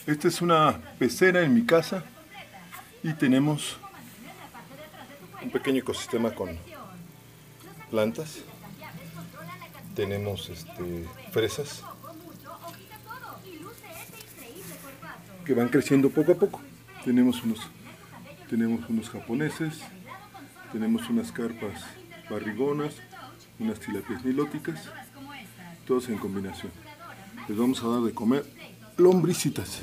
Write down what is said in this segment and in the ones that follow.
Esta es una pecera en mi casa y tenemos un pequeño ecosistema con plantas. Tenemos fresas que van creciendo poco a poco. Tenemos unos japoneses, tenemos unas carpas barrigonas, unas tilapias nilóticas, todos en combinación. Les vamos a dar de comer lombricitas.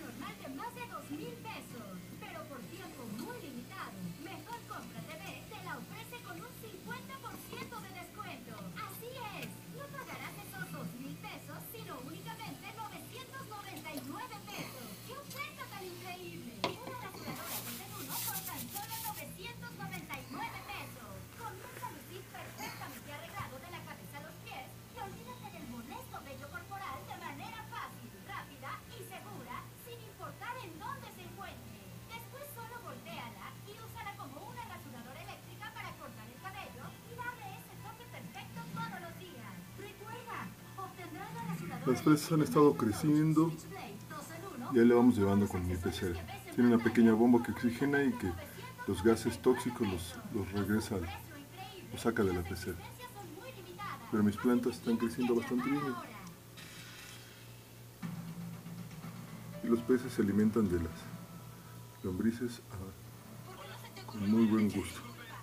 Las fresas han estado creciendo, ya le vamos llevando con mi pecera. Tiene una pequeña bomba que oxigena y que los gases tóxicos los regresa, los saca de la pecera. Pero mis plantas están creciendo bastante bien. Y los peces se alimentan de las lombrices con muy buen gusto.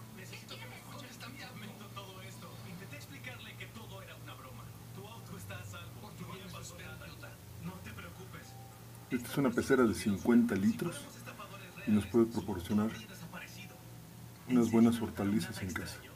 Esta es una pecera de 50 litros y nos puede proporcionar unas buenas hortalizas en casa.